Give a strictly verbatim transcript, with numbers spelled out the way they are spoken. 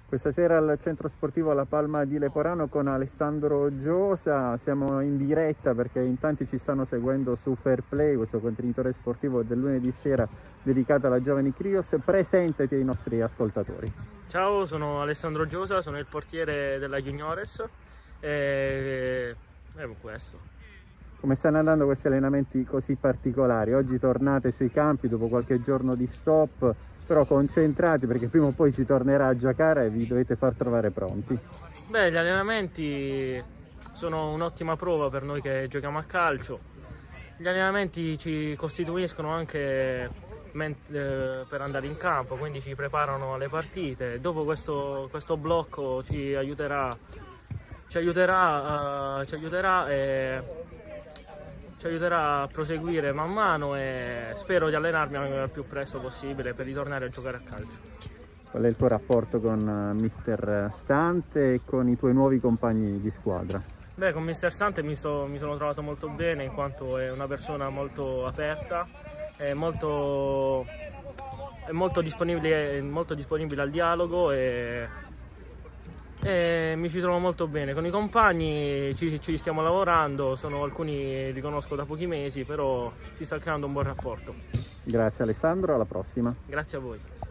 Questa sera al centro sportivo La Palma di Leporano con Alessandro Giosa, siamo in diretta perché in tanti ci stanno seguendo su Fair Play, questo contenitore sportivo del lunedì sera dedicato alla Giovani Crios. Presentati ai nostri ascoltatori. Ciao, sono Alessandro Giosa, sono il portiere della Juniores e, e questo. Come stanno andando questi allenamenti così particolari? Oggi tornate sui campi dopo qualche giorno di stop, però concentrati perché prima o poi si tornerà a giocare e vi dovete far trovare pronti. Beh, gli allenamenti sono un'ottima prova per noi che giochiamo a calcio. Gli allenamenti ci costituiscono anche per andare in campo, quindi ci preparano alle partite. Dopo questo, questo blocco ci aiuterà, ci aiuterà, uh, ci aiuterà e ci aiuterà a proseguire man mano e spero di allenarmi al più presto possibile per ritornare a giocare a calcio. Qual è il tuo rapporto con mister Stante e con i tuoi nuovi compagni di squadra? Beh, con mister Stante mi, so, mi sono trovato molto bene in quanto è una persona molto aperta, è molto, è molto, disponibile, è molto disponibile al dialogo e E mi ci trovo molto bene. Con i compagni ci, ci stiamo lavorando, sono alcuni li conosco da pochi mesi, però si sta creando un buon rapporto. Grazie Alessandro, alla prossima. Grazie a voi.